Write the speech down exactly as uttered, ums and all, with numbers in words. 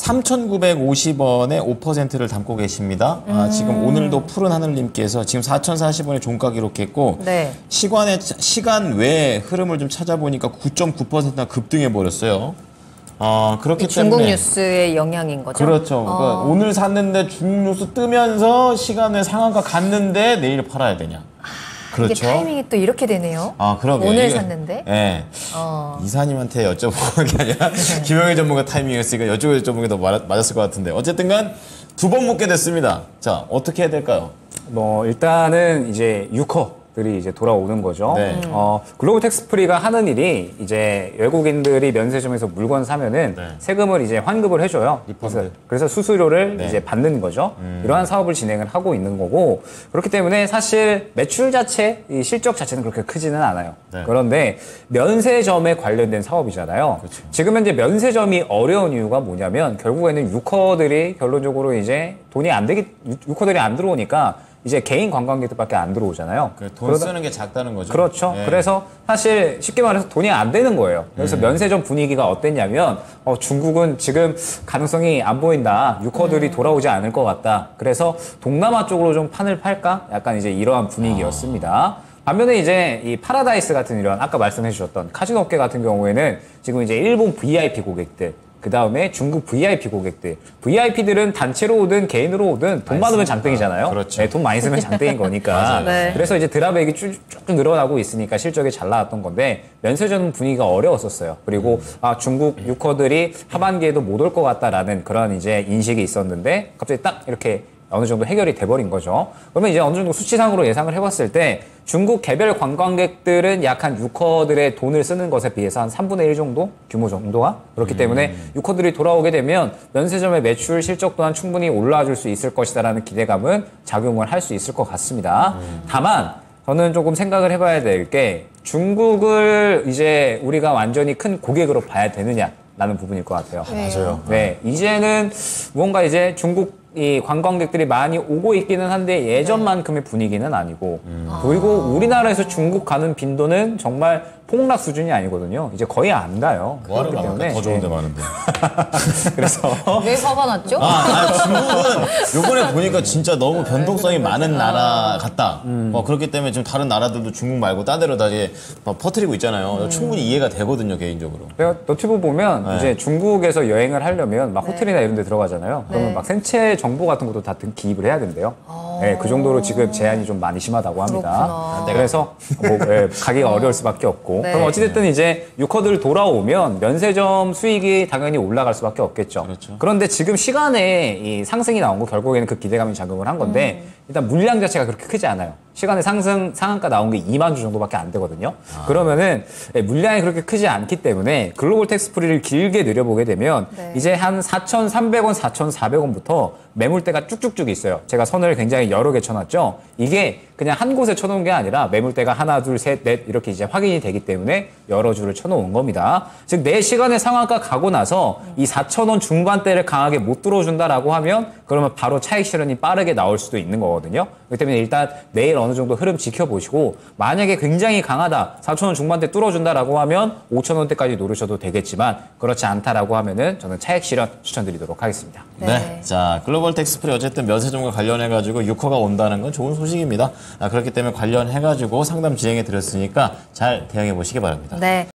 삼천구백오십 원에 오 퍼센트를 담고 계십니다. 음. 아, 지금 오늘도 푸른 하늘님께서 지금 사천사십 원에 종가 기록했고 네. 시간의 시간 외에 흐름을 좀 찾아보니까 구 점 구 퍼센트나 급등해 버렸어요. 어, 그렇기 중국 때문에 뉴스의 영향인 거죠? 그렇죠. 그러니까 어. 오늘 샀는데 중국 뉴스 뜨면서 시간에 상한가 갔는데 내일 팔아야 되냐? 그렇죠. 이게 타이밍이 또 이렇게 되네요. 아, 그러게. 오늘 이게, 샀는데. 네. 어. 이사님한테 여쭤보는 게 아니라 김영희 전문가 타이밍이었으니까 여쭤보는 여쭤보는 게 더 맞았을 것 같은데 어쨌든간 두 번 묻게 됐습니다. 자, 어떻게 해야 될까요? 뭐 일단은 이제 유커들이 이제 돌아오는 거죠. 네. 음. 어, 글로벌 텍스프리가 하는 일이 이제 외국인들이 면세점에서 물건 사면은 네. 세금을 이제 환급을 해줘요. 그래서, 그래서 수수료를 네. 이제 받는 거죠. 음. 이러한 사업을 진행을 하고 있는 거고 그렇기 때문에 사실 매출 자체, 이 실적 자체는 그렇게 크지는 않아요. 네. 그런데 면세점에 관련된 사업이잖아요. 그렇죠. 지금 현재 면세점이 어려운 이유가 뭐냐면 결국에는 유커들이 결론적으로 이제 돈이 안 되기, 유커들이 안 들어오니까 이제 개인 관광객들밖에 안 들어오잖아요. 그 돈 그러다, 쓰는 게 작다는 거죠. 그렇죠. 네. 그래서 사실 쉽게 말해서 돈이 안 되는 거예요. 그래서 음. 면세점 분위기가 어땠냐면 어, 중국은 지금 가능성이 안 보인다. 유커들이 음. 돌아오지 않을 것 같다. 그래서 동남아 쪽으로 좀 판을 팔까? 약간 이제 이러한 분위기였습니다. 아. 반면에 이제 이 파라다이스 같은 이런 아까 말씀해 주셨던 카지노 업계 같은 경우에는 지금 이제 일본 브이아이피 고객들 그 다음에 중국 브이아이피 고객들. 브이아이피들은 단체로 오든 개인으로 오든 돈 많으면 장땡이잖아요. 그렇죠. 네, 돈 많이 쓰면 장땡인 거니까. 네. 그래서 이제 드랍액이 쭉, 쭉 늘어나고 있으니까 실적이 잘 나왔던 건데 면세점 분위기가 어려웠었어요. 그리고 아, 중국 유커들이 하반기에도 못 올 것 같다라는 그런 이제 인식이 있었는데 갑자기 딱 이렇게 어느 정도 해결이 돼버린 거죠. 그러면 이제 어느 정도 수치상으로 예상을 해봤을 때 중국 개별 관광객들은 약 한 유커들의 돈을 쓰는 것에 비해서 한 삼분의 일 정도? 규모 정도가? 그렇기 때문에 음. 유커들이 돌아오게 되면 면세점의 매출 실적 또한 충분히 올라와 줄 수 있을 것이다라는 기대감은 작용을 할 수 있을 것 같습니다. 음. 다만 저는 조금 생각을 해봐야 될 게 중국을 이제 우리가 완전히 큰 고객으로 봐야 되느냐라는 부분일 것 같아요. 네. 맞아요. 네, 이제는 뭔가 이제 중국 이 관광객들이 많이 오고 있기는 한데 예전만큼의 분위기는 아니고 음. 그리고 우리나라에서 중국 가는 빈도는 정말 폭락 수준이 아니거든요. 이제 거의 안 가요. 뭐하러 그렇기 나갈까? 더 좋은 데 네. 많은데. 그래서 왜 화가 났죠? 아, 아, 중국은 요번에 보니까 진짜 너무 변동성이 많은 나라 같다. 음. 어, 그렇기 때문에 지금 다른 나라들도 중국 말고 딴 데로 다 이제 막 퍼뜨리고 있잖아요. 음. 충분히 이해가 되거든요, 개인적으로. 내가 너튜브 보면 네. 이제 중국에서 여행을 하려면 막 호텔이나 이런 데 들어가잖아요. 그러면 네. 막 생체 정보 같은 것도 다 등- 기입을 해야 된대요. 네, 그 정도로 지금 제한이 좀 많이 심하다고 합니다. 그렇구나. 그래서 뭐, 예, 가기가 어려울 수밖에 없고. 네. 그럼 어찌됐든 이제 유커들 돌아오면 면세점 수익이 당연히 올라갈 수밖에 없겠죠. 그렇죠. 그런데 지금 시간에 이 상승이 나온 거 결국에는 그 기대감이 작용을 한 건데 일단 물량 자체가 그렇게 크지 않아요. 시간에 상승 상한가 나온 게 이만 주 정도밖에 안 되거든요. 아. 그러면은 예, 물량이 그렇게 크지 않기 때문에 글로벌 텍스프리를 길게 늘려보게 되면 네. 이제 한 사천삼백 원, 사천사백 원부터 매물대가 쭉쭉쭉 있어요. 제가 선을 굉장히 여러 개 쳐놨죠. 이게 그냥 한 곳에 쳐놓은 게 아니라 매물대가 하나, 둘, 셋, 넷 이렇게 이제 확인이 되기 때문에 여러 주를 쳐놓은 겁니다. 즉 내 시간에 상한가 가고 나서 이 사천 원 중반대를 강하게 못 들어준다라고 하면 그러면 바로 차익 실현이 빠르게 나올 수도 있는 거거든요. 그렇기 때문에 일단 내일 어느 정도 흐름 지켜보시고 만약에 굉장히 강하다, 사천 원 중반대 뚫어준다라고 하면 오천 원대까지 노리셔도 되겠지만 그렇지 않다라고 하면은 저는 차익 실현 추천드리도록 하겠습니다. 네. 네. 자, 글로벌 텍스프리 어쨌든 면세점과 관련해가지고 유커가 온다는 건 좋은 소식입니다. 아, 그렇기 때문에 관련해가지고 상담 진행해 드렸으니까 잘 대응해 보시기 바랍니다. 네.